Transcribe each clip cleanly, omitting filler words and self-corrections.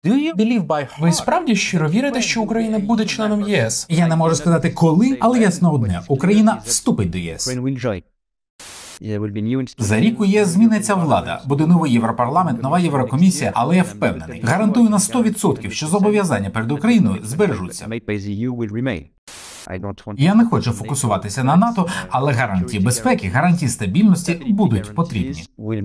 Ви справді щиро вірите, що Україна буде членом ЄС? Я не можу сказати коли, але ясно одне – Україна вступить до ЄС. За рік у ЄС зміниться влада, буде новий Європарламент, нова Єврокомісія, але я впевнений, гарантую на 100%, що зобов'язання перед Україною збережуться. Я не хочу фокусуватися на НАТО, але гарантії безпеки, гарантії стабільності будуть потрібні.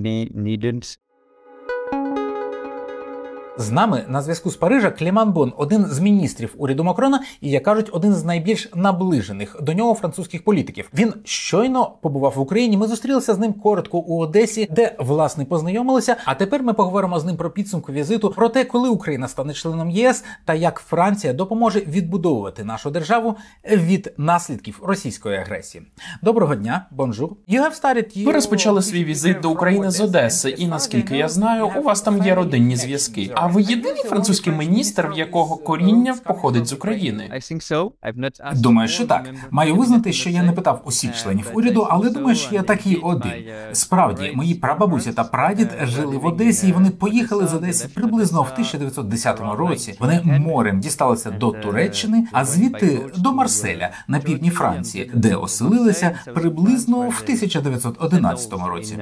З нами на зв'язку з Парижа Клеман Бон, один з міністрів уряду Макрона і, як кажуть, один з найбільш наближених до нього французьких політиків. Він щойно побував в Україні, ми зустрілися з ним коротко у Одесі, де, власне, познайомилися, а тепер ми поговоримо з ним про підсумку візиту, про те, коли Україна стане членом ЄС та як Франція допоможе відбудовувати нашу державу від наслідків російської агресії. Доброго дня, бонжур. Ви розпочали свій візит до України з Одеси, і, наскільки я знаю, у вас там є родинні зв'язки. А ви єдиний французький міністр, в якого коріння походить з України? Думаю, що так. Маю визнати, що я не питав усіх членів уряду, але думаю, що я такий один. Справді, мої прабабуся та прадід жили в Одесі, і вони поїхали з Одеси приблизно в 1910 році. Вони морем дісталися до Туреччини, а звідти до Марселя на півдні Франції, де оселилися приблизно в 1911 році.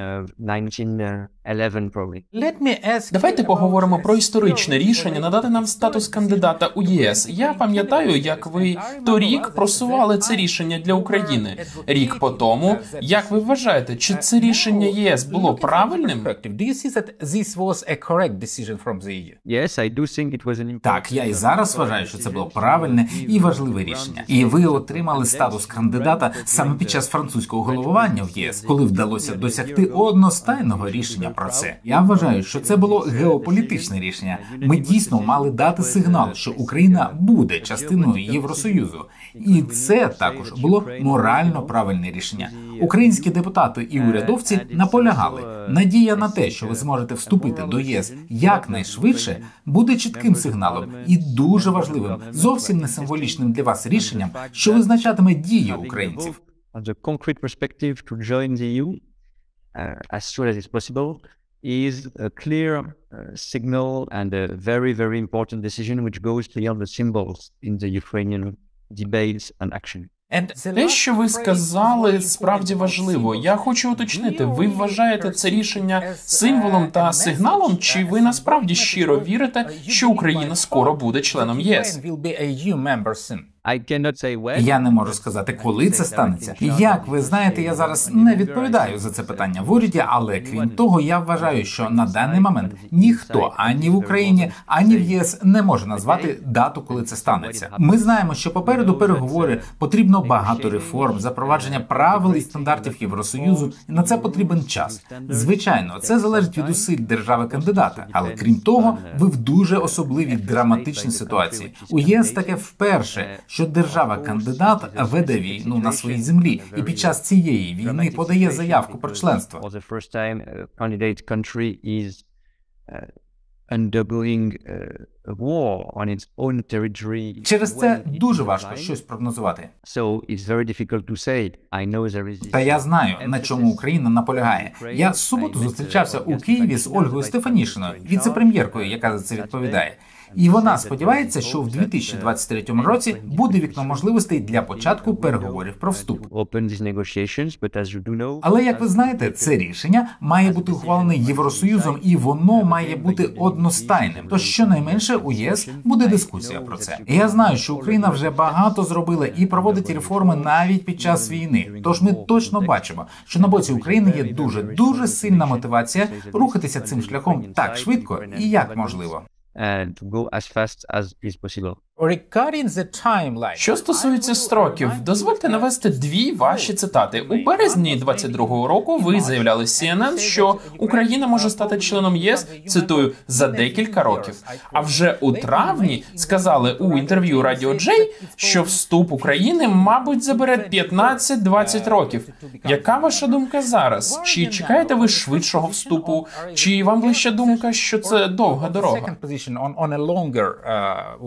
Давайте поговоримо про історичне рішення надати нам статус кандидата у ЄС. Я пам'ятаю, як ви торік просували це рішення для України. Рік по тому. Як ви вважаєте, чи це рішення ЄС було правильним? Так, я і зараз вважаю, що це було правильне і важливе рішення. І ви отримали статус кандидата саме під час французького головування в ЄС, коли вдалося досягти одностайного рішення про це. Я вважаю, що це було геополітичне рішення. Ми дійсно мали дати сигнал, що Україна буде частиною Євросоюзу. І це також було морально правильне рішення. Українські депутати і урядовці наполягали. Надія на те, що ви зможете вступити до єС якнайшвидше, буде чітким сигналом і дуже важливим, зовсім не символічним для вас рішенням, що визначатиме дії українців. Is a clear signal and a very, very important decision which goes beyond the symbols in the Ukrainian debates and action. Те, що ви сказали, справді важливо. Я хочу уточнити, ви вважаєте це рішення символом та сигналом, чи ви насправді щиро вірите, що Україна скоро буде членом ЄС? Я не можу сказати, коли це станеться. Як ви знаєте, я зараз не відповідаю за це питання в уряді, але крім того, я вважаю, що на даний момент ніхто ані в Україні, ані в ЄС не може назвати дату, коли це станеться. Ми знаємо, що попереду переговори, потрібно багато реформ, запровадження правил і стандартів Євросоюзу, і на це потрібен час. Звичайно, це залежить від зусиль держави-кандидата, але крім того, ви в дуже особливій драматичній ситуації. У ЄС таке вперше, що держава-кандидат веде війну на своїй землі і під час цієї війни подає заявку про членство. Через це дуже важко щось прогнозувати. Та я знаю, на чому Україна наполягає. Я в суботу зустрічався у Києві з Ольгою Стефанішиною, віце-прем'єркою, яка за це відповідає. І вона сподівається, що в 2023 році буде вікно можливостей для початку переговорів про вступ. Але, як ви знаєте, це рішення має бути ухвалене Євросоюзом, і воно має бути одностайним. Тож, щонайменше, у єС буде дискусія про це. І я знаю, що Україна вже багато зробила і проводить реформи навіть під час війни. Тож ми точно бачимо, що на боці України є дуже сильна мотивація рухатися цим шляхом так швидко і як можливо. And to go as fast as is possible. Що стосується строків, дозвольте навести дві ваші цитати. У березні 22-го року ви заявляли CNN, що Україна може стати членом ЄС, цитую, за декілька років. А вже у травні сказали у інтерв'ю Радіо Джей, що вступ України, мабуть, забере 15-20 років. Яка ваша думка зараз? Чи чекаєте ви швидшого вступу? Чи вам ближча думка, що це довга дорога?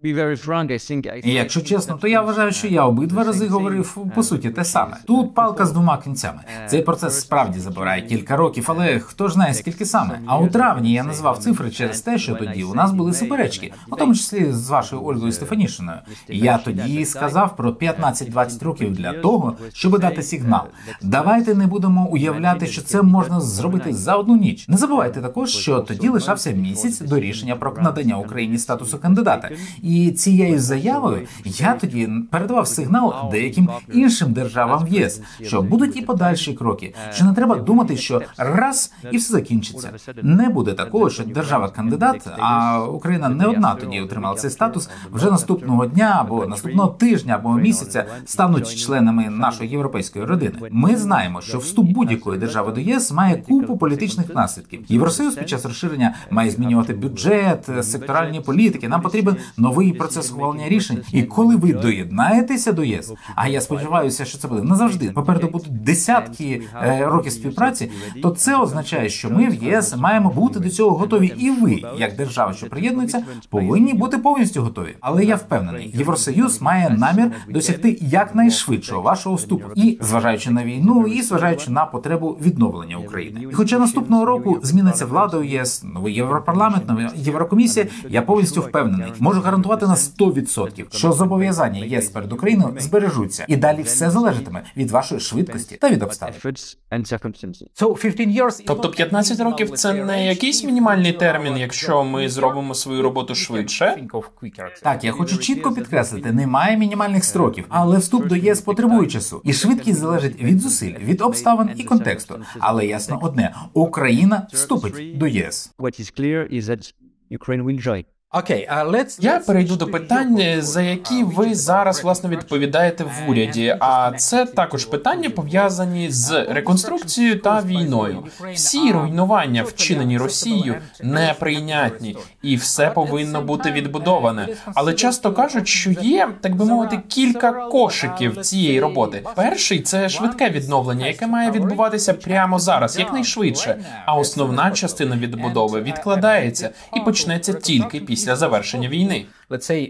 І якщо чесно, то я вважаю, що я обидва рази говорив по суті те саме. Тут палка з двома кінцями. Цей процес справді забирає кілька років, але хто ж знає скільки саме. А у травні я назвав цифри через те, що тоді у нас були суперечки, у тому числі з вашою Ольгою Стефанішиною. Я тоді сказав про 15-20 років для того, щоб дати сигнал. Давайте не будемо уявляти, що це можна зробити за одну ніч. Не забувайте також, що тоді лишався місяць до рішення про надання Україні статусу кандидата. І цією заявою я тоді передавав сигнал деяким іншим державам в ЄС, що будуть і подальші кроки, що не треба думати, що раз і все закінчиться. Не буде такого, що держава-кандидат, а Україна не одна тоді отримала цей статус, вже наступного дня або наступного тижня або місяця стануть членами нашої європейської родини. Ми знаємо, що вступ будь-якої держави до ЄС має купу політичних наслідків. Євросоюз під час розширення має змінювати бюджет, секторальні політики. Нам потрібен новий процес ухвалення рішень. І коли ви доєднаєтеся до ЄС, а я сподіваюся, що це буде назавжди, попереду будуть десятки років співпраці, то це означає, що ми в ЄС маємо бути до цього готові. І ви, як держава, що приєднується, повинні бути повністю готові. Але я впевнений, Євросоюз має намір досягти якнайшвидшого вашого вступу. І зважаючи на війну, і зважаючи на потребу відновлення України. І хоча наступного року зміниться влада у ЄС, новий Європарламент, нова Єврокомісія, я повністю впевнений, можу гарантувати на 100%, що зобов'язання ЄС перед Україною збережуться. І далі все залежатиме від вашої швидкості та від обставин. Тобто 15 років – це не якийсь мінімальний термін, якщо ми зробимо свою роботу швидше? Так, я хочу чітко підкреслити, немає мінімальних строків, але вступ до єс потребує часу. І швидкість залежить від зусиль, від обставин і контексту. Але ясно одне – Україна вступить до ЄС. Я перейду до питань, за які ви зараз, власне, відповідаєте в уряді. А це також питання, пов'язані з реконструкцією та війною. Всі руйнування, вчинені Росією, неприйнятні. І все повинно бути відбудоване. Але часто кажуть, що є, так би мовити, кілька кошиків цієї роботи. Перший – це швидке відновлення, яке має відбуватися прямо зараз, якнайшвидше. А основна частина відбудови відкладається і почнеться тільки після завершення війни. Let's say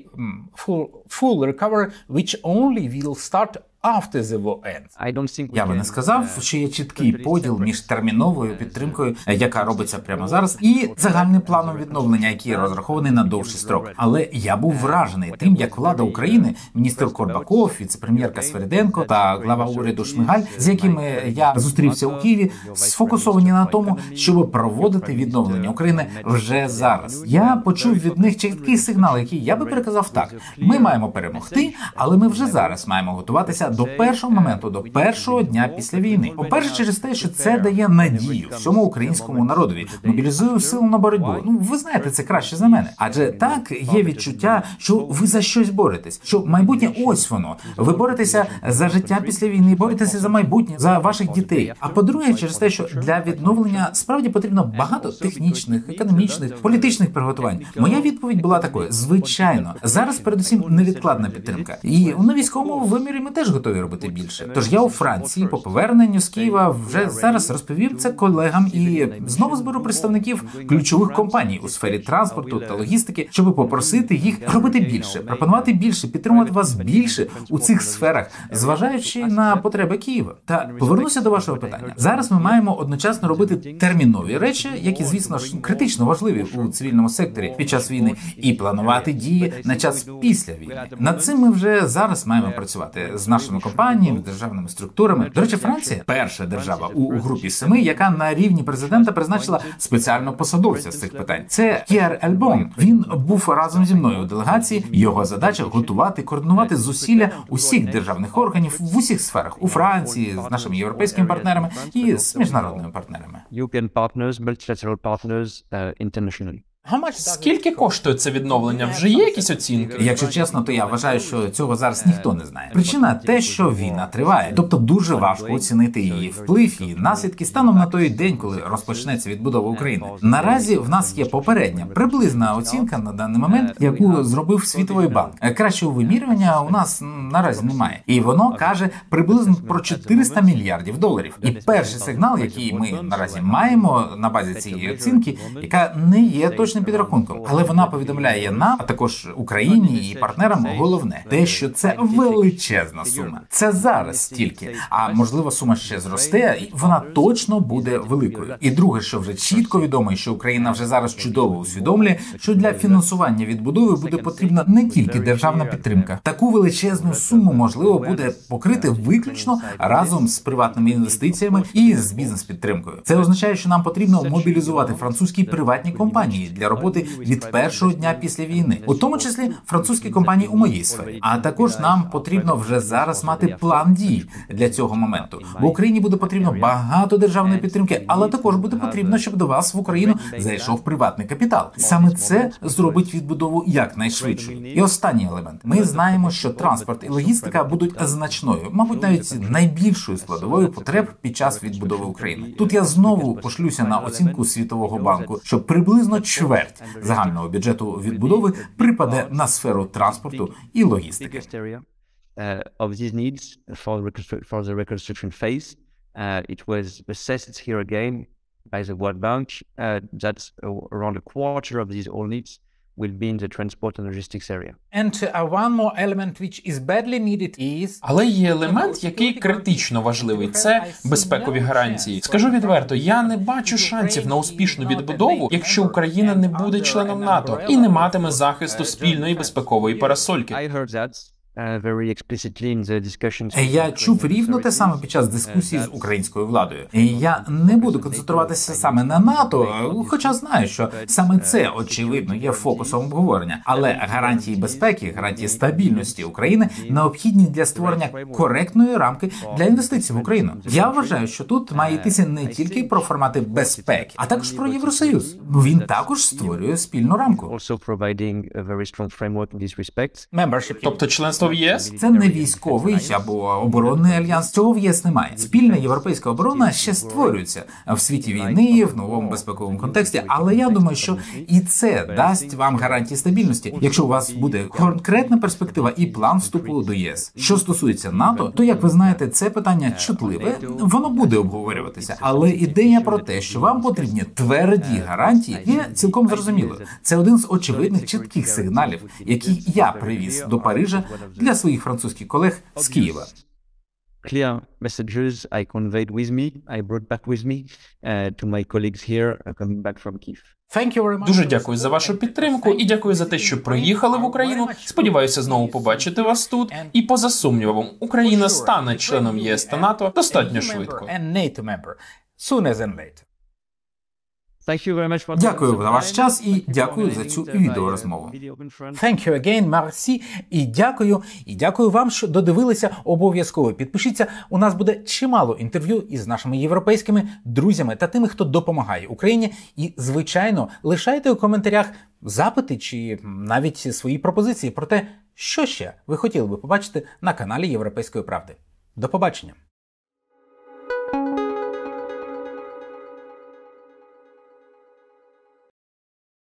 full recovery, which only will start after the war ends. Я би не сказав, що є чіткий поділ між терміновою підтримкою, яка робиться прямо зараз, і загальним планом відновлення, який розрахований на довший строк. Але я був вражений тим, як влада України, міністр Корбаков, віце-прем'єрка Свериденко та глава уряду Шмигаль, з якими я зустрівся у Києві, сфокусовані на тому, щоб проводити відновлення України вже зараз. Я почув від них чіткий сигнал, який я би переказав так. Ми маємо перемогти, але ми вже зараз маємо готуватися до першого моменту, до першого дня після війни. По-перше, через те, що це дає надію всьому українському народові, мобілізує силу на боротьбу. Ви знаєте це краще за мене. Адже так є відчуття, що ви за щось боретесь, що майбутнє ось воно. Ви боретеся за життя після війни, боретеся за майбутнє, за ваших дітей. А по-друге, через те, що для відновлення справді потрібно багато технічних, економічних, політичних приготувань. Моя відповідь була такою: звичайно, зараз передусім невідкладна підтримка. І на військовому вимірі ми теж готові робити більше. Тож я у Франції по поверненню з Києва вже зараз розповів це колегам і знову зберу представників ключових компаній у сфері транспорту та логістики, щоб попросити їх робити більше, пропонувати більше, підтримувати вас більше у цих сферах, зважаючи на потреби Києва. Та повернуся до вашого питання. Зараз ми маємо одночасно робити термінові речі, які, звісно ж, критично важливі у цивільному секторі під час війни, і планувати дії на час після війни. Над цим ми вже зараз маємо працювати з нашими компаніями, державними структурами. До речі, Франція – перша держава у групі 7, яка на рівні президента призначила спеціального посадовця з цих питань. Це П'єр Ельбон. Він був разом зі мною у делегації. Його задача – готувати, координувати зусилля усіх державних органів в усіх сферах. У Франції, з нашими європейськими партнерами і з міжнародними партнерами. European partners, multilateral partners, internationally. Скільки коштує це відновлення? Вже є якісь оцінки? Якщо чесно, то я вважаю, що цього зараз ніхто не знає. Причина те, що війна триває. Тобто дуже важко оцінити її вплив і наслідки станом на той день, коли розпочнеться відбудова України. Наразі в нас є попередня, приблизна оцінка на даний момент, яку зробив Світовий банк. Кращого вимірювання у нас наразі немає. І воно каже приблизно про 400 мільярдів доларів. І перший сигнал, який ми наразі маємо на базі цієї оцінки, яка не є точно точним підрахунком, але вона повідомляє нам, а також Україні і партнерам головне, те, що це величезна сума. Це зараз стільки, а можливо сума ще зросте, і вона точно буде великою. І друге, що вже чітко відомо, що Україна вже зараз чудово усвідомлює, що для фінансування відбудови буде потрібна не тільки державна підтримка. Таку величезну суму можливо буде покрити виключно разом з приватними інвестиціями і з бізнес-підтримкою. Це означає, що нам потрібно мобілізувати французькі приватні компанії для роботи від першого дня після війни, у тому числі французькі компанії у моїй сфері. А також нам потрібно вже зараз мати план дій для цього моменту. В Україні буде потрібно багато державної підтримки, але також буде потрібно, щоб до вас в Україну зайшов приватний капітал. Саме це зробить відбудову якнайшвидшою. І останній елемент. Ми знаємо, що транспорт і логістика будуть значною, мабуть, навіть найбільшою складовою потреб під час відбудови України. Тут я знову пошлюся на оцінку Світового банку, що приблизно чверть загального бюджету відбудови припаде на сферу транспорту і логістики. Of these needs for the reconstruction phase, it was assessed here again by the World Bank that around a quarter of these all needs will be in the transport and logistics area. And one more element which is badly needed is... Але є елемент, який критично важливий – це безпекові гарантії. Скажу відверто, я не бачу шансів на успішну відбудову, якщо Україна не буде членом НАТО і не матиме захисту спільної безпекової парасольки. Я чув рівно те саме під час дискусії з українською владою. Я не буду концентруватися саме на НАТО, хоча знаю, що саме це, очевидно, є фокусом обговорення. Але гарантії безпеки, гарантії стабільності України необхідні для створення коректної рамки для інвестицій в Україну. Я вважаю, що тут має йтися не тільки про формати безпеки, а також про Євросоюз. Він також створює спільну рамку. Тобто членство в ЄС? Це не військовий або оборонний альянс, цього в ЄС немає. Спільна європейська оборона ще створюється в світі війни, в новому безпековому контексті, але я думаю, що і це дасть вам гарантії стабільності, якщо у вас буде конкретна перспектива і план вступу до ЄС. Що стосується НАТО, то, як ви знаєте, це питання чутливе, воно буде обговорюватися, але ідея про те, що вам потрібні тверді гарантії, є цілком зрозумілою. Це один з очевидних чітких сигналів, які я привіз до Парижа для своїх французьких колег з Києва. Clear messages I conveyed with me, I brought back with me to my colleagues here coming back from Kyiv. Дуже дякую за вашу підтримку і дякую за те, що приїхали в Україну. Сподіваюся знову побачити вас тут. І поза сумнівом, Україна стане членом ЄС та НАТО достатньо швидко. Дякую за ваш час і дякую за цю відеорозмову. Thank you again, merci. І дякую вам, що додивилися. Обов'язково підпишіться. У нас буде чимало інтерв'ю із нашими європейськими друзями та тими, хто допомагає Україні. І, звичайно, лишайте у коментарях запити чи навіть свої пропозиції про те, що ще ви хотіли би побачити на каналі Європейської правди. До побачення.